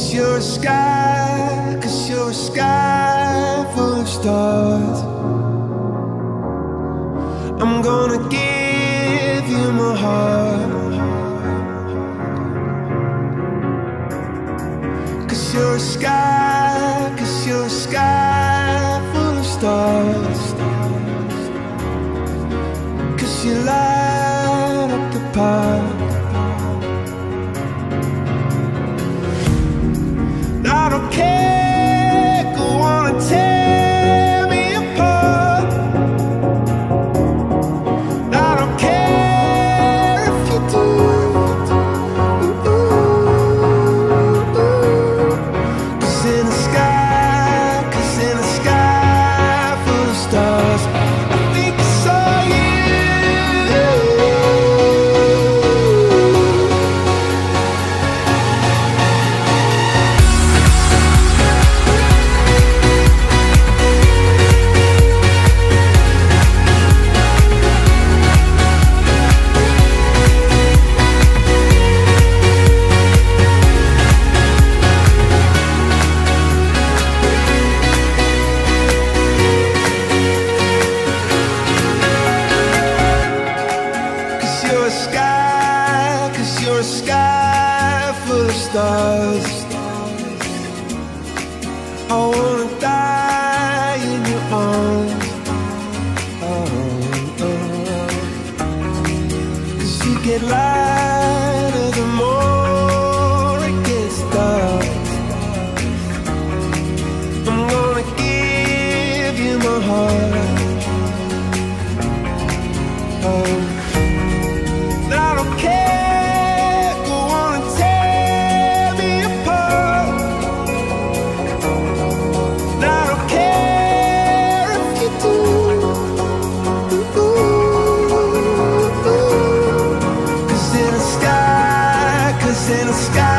you're a sky, 'cause you're a sky full of stars. I'm gonna give you my heart, 'cause you're a sky, 'cause you're a sky full of stars. 'Cause you light up the park. I don't care, go on and tear me apart. I don't care if you do. Cause in the sky, 'cause in the sky full of stars, I think I saw you. You're a sky full of stars. I wanna die in your arms. Oh, oh. 'Cause you get lighter the more it gets dark. I'm gonna give you my heart. Oh, I don't care. In the sky